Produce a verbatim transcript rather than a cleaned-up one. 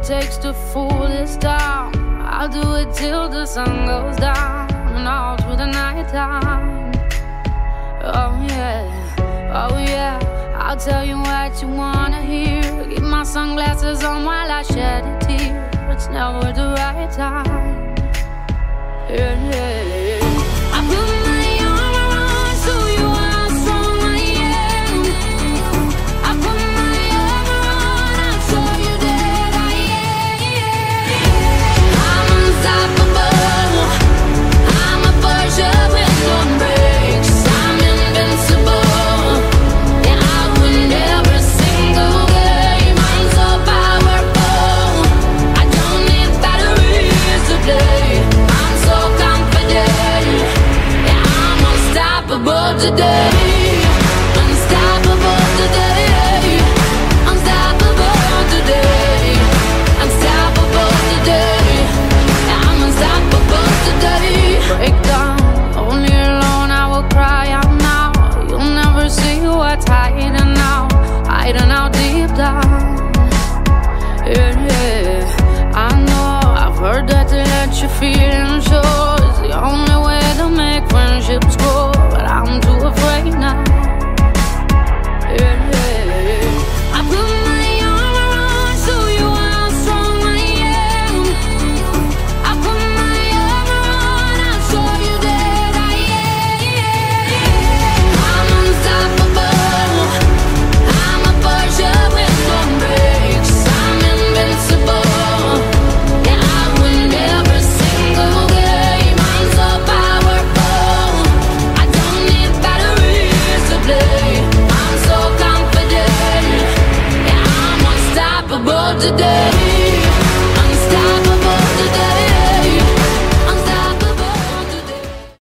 takes to fool this town. I'll do it till the sun goes down and all through the night time. Oh yeah, oh yeah, I'll tell you what you wanna hear. Keep my sunglasses on while I shed a tear. It's never the right time. Yeah, yeah, yeah. I put my arm around so you how strong I am. I put my arm around, I'll show you that I am. I'm unstoppable. I'm a Porsche with no brakes. I'm invincible. Yeah, I win every single game. I'm so powerful. I don't need batteries to play. I'm so confident. Yeah, I'm unstoppable today. Unstoppable today. Unstoppable today. Unstoppable today. Yeah, I'm unstoppable today. Break down, only alone I will cry out now. You'll never see what's hiding now, hiding out deep down. Yeah, yeah, I know, I've heard that to let your feelings show is the only way to make friendships grow, but I'm too afraid now. Yeah, yeah, yeah. I put my arm around so you how strong I am. I put my arm around, I'll show you that I am. I'm unstoppable. I'm a Porsche with no brakes. I'm invincible. Yeah, I win every single game. I'm so powerful. I don't need batteries to play. I'm so confident. Yeah, I'm unstoppable today.